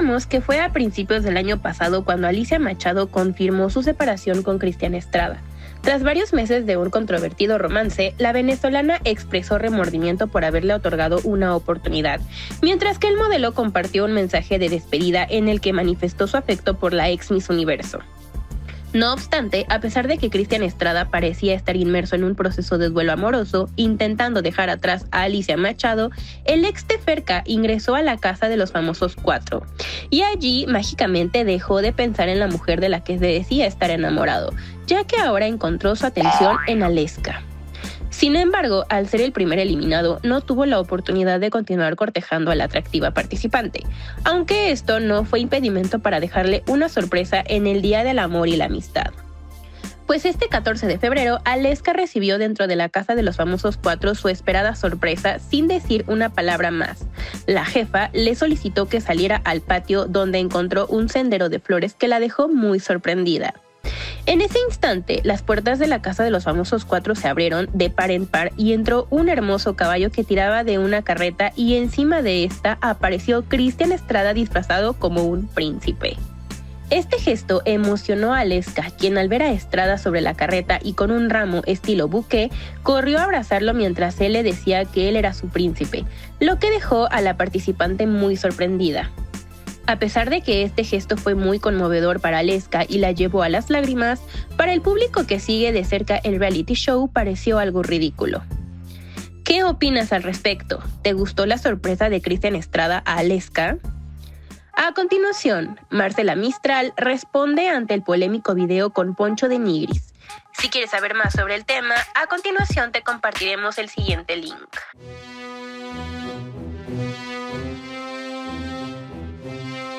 Recordemos que fue a principios del año pasado cuando Alicia Machado confirmó su separación con Cristian Estrada. Tras varios meses de un controvertido romance, la venezolana expresó remordimiento por haberle otorgado una oportunidad, mientras que el modelo compartió un mensaje de despedida en el que manifestó su afecto por la ex Miss Universo. No obstante, a pesar de que Cristian Estrada parecía estar inmerso en un proceso de duelo amoroso, intentando dejar atrás a Alicia Machado, el ex Teferka ingresó a la casa de los famosos 4, y allí mágicamente dejó de pensar en la mujer de la que decía estar enamorado, ya que ahora encontró su atención en Aleska. Sin embargo, al ser el primer eliminado, no tuvo la oportunidad de continuar cortejando a la atractiva participante, aunque esto no fue impedimento para dejarle una sorpresa en el Día del Amor y la Amistad. Pues este 14 de febrero, Aleska recibió dentro de la casa de los famosos 4 su esperada sorpresa sin decir una palabra más. La jefa le solicitó que saliera al patio donde encontró un sendero de flores que la dejó muy sorprendida. En ese instante, las puertas de la casa de los famosos 4 se abrieron de par en par y entró un hermoso caballo que tiraba de una carreta y encima de esta apareció Cristian Estrada disfrazado como un príncipe. Este gesto emocionó a Aleska, quien al ver a Estrada sobre la carreta y con un ramo estilo buqué, corrió a abrazarlo mientras él le decía que él era su príncipe, lo que dejó a la participante muy sorprendida. A pesar de que este gesto fue muy conmovedor para Aleska y la llevó a las lágrimas, para el público que sigue de cerca el reality show pareció algo ridículo. ¿Qué opinas al respecto? ¿Te gustó la sorpresa de Cristian Estrada a Aleska? A continuación, Marcela Mistral responde ante el polémico video con Poncho de Nigris. Si quieres saber más sobre el tema, a continuación te compartiremos el siguiente link.